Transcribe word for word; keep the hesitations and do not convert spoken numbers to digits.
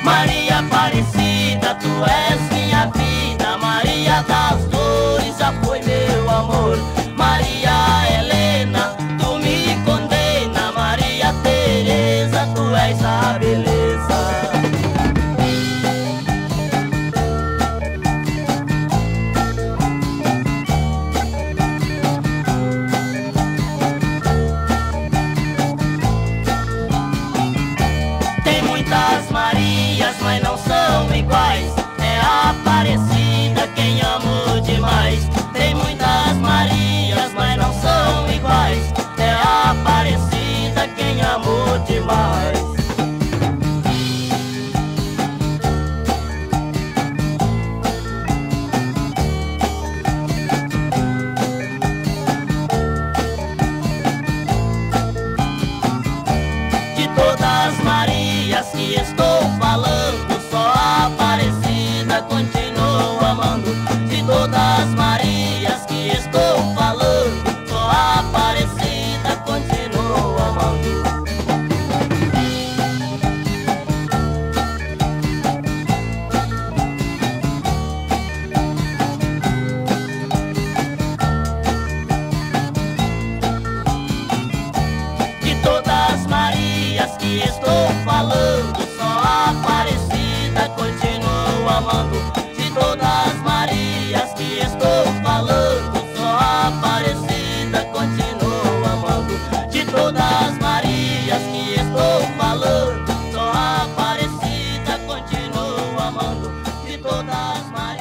Maria Aparecida, tu és minha vida. Maria das Dores, já foi meu amor. Maria Helena, tu me condena. Maria Teresa, tu és a beleza. Tem muitas Marias, mas não são iguais. É a Aparecida quem amo demais. Tem muitas Marias, mas não são iguais. É a Aparecida quem amo demais. De todas as Marias que estou falando, só a Aparecida continuo amando. De todas as Marias que estou falando, só a Aparecida continuo amando. De todas as Marias que estou falando, só a Aparecida continuo amando. De todas as Marias que estou falando, só a Aparecida continuo amando. De todas as Marias que estou falando, só a Aparecida continuo amando. De todas as Marias